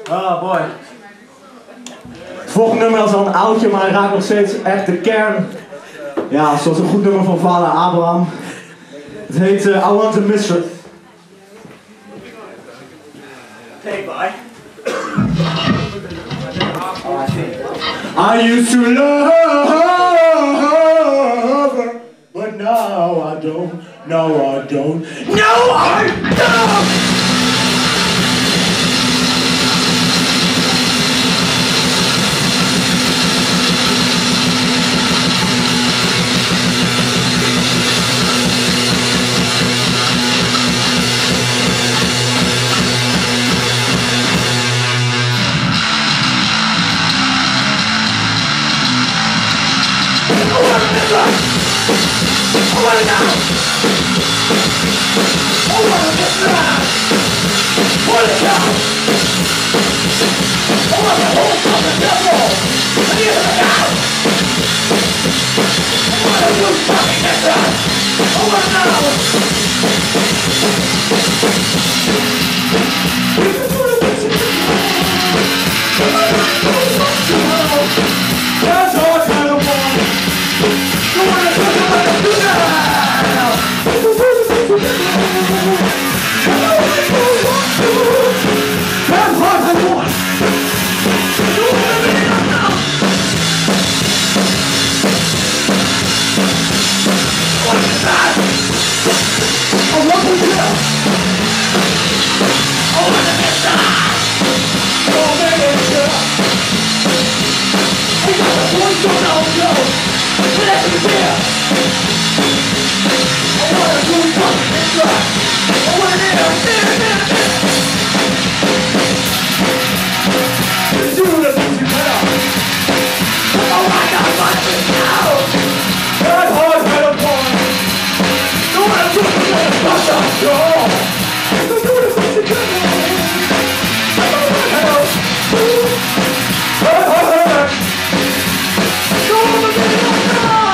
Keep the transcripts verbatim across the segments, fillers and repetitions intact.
Oh boy. Het volgende nummer is al een oudje, maar hij raakt nog steeds echt de kern. Ja, zoals een goed nummer van vader Abraham. Het heet uh, I Want a Mistress. Hey, bye. I used to love her, but now I don't, no I don't, no I don't! I wanna know. I wanna get mad. Wanna go. I wanna hold from the devil. I need to get out. I wanna do fucking different. I wanna know. That's all I kind of want. You wanna do it like a good now. That's what I want. You wanna be now. I wanna get back. I want to do. I wanna get back. Oh baby, I got the voice on audio. But that's the deal. I wanna do something extra. I wanna live, live, live, live. Do the music better. Oh my God, my thing now. That hard metal point. Don't wanna do it with a bunch of girl. Don't do the music better. I don't wanna help. That hard metal. Don't wanna be like that.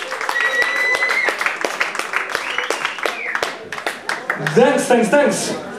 Thanks, thanks, thanks.